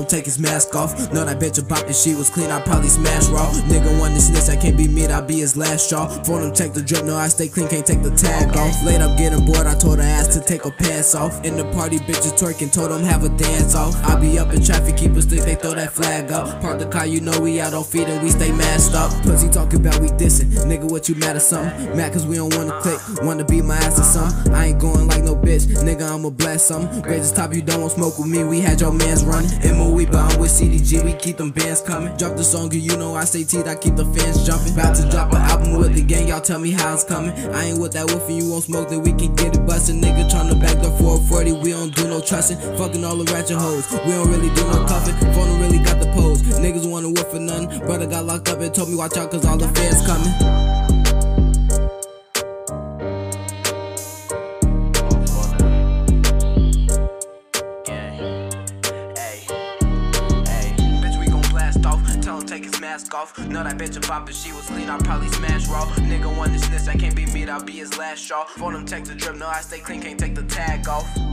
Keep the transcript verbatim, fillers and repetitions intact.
take his mask off. Know that bitch about if she was clean, I'd probably smash raw. Nigga want to snitch, that can't be me, I'll be his last straw. Phone him, check the drip, no I stay clean, can't take the tag off. Late up getting bored, I told her ass to take her pants off. In the party, bitches twerking, told them have a dance off. I be up in traffic, keep a stick, they throw that flag up. Park the car, you know we out on feet and we stay masked up. Pussy talking about we dissing, nigga what you mad or something? Mad cause we don't wanna click, wanna beat my ass or something. I ain't going like no bitch, nigga I'ma blast something. Greatest top, you don't want smoke with me, we had your mans running. M O E, but I'm with C D G, we keep them bands coming. Drop the song, you know I say teeth, I keep the fans jumping. About to drop an album with the gang, y'all tell me how it's coming. I ain't with that wolf and you won't smoke, then we can get it busted. Nigga tryna back up for a forty, we don't do no trusting. Fucking all the ratchet hoes, we don't really do no cuffing. Phone don't really got the pose, niggas wanna work for nothing. Brother got locked up and told me watch out cause all the fans coming. Take his mask off. Know that bitch about if she was clean, I'd probably smash raw. Nigga want to snitch, that can't be me, I'll be his last straw. Phone him, check the drip, no I stay clean, can't take the tag off.